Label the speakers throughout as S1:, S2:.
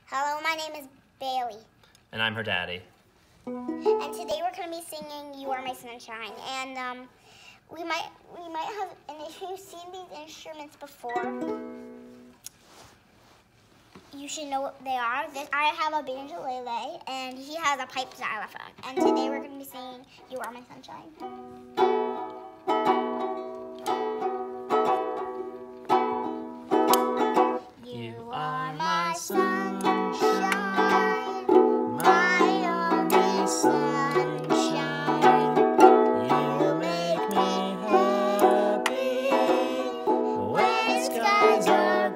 S1: Hello, my name is Bailey.
S2: And I'm her daddy.
S1: And today we're going to be singing You Are My Sunshine. And we might have, and if you've seen these instruments before, you should know what they are. I have a banjolele, and he has a pipe xylophone. And today we're going to be singing You Are My Sunshine. You are my sunshine, my only sunshine.
S2: You make me happy when skies are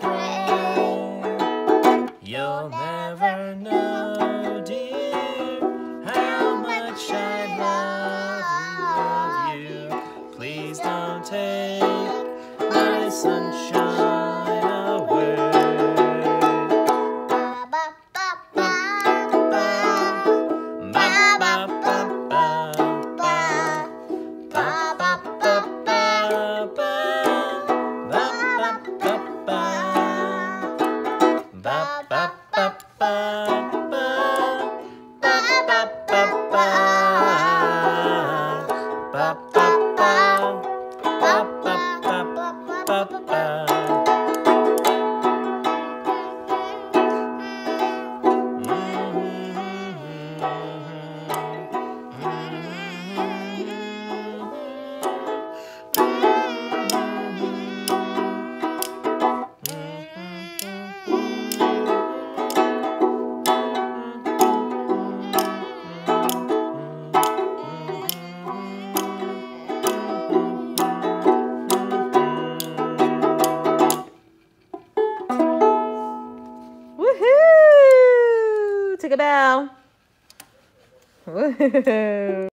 S2: gray. You'll never know, dear, how much I love you. Please don't take my sunshine away.
S3: Woohoo! Take a bow. Woohoo!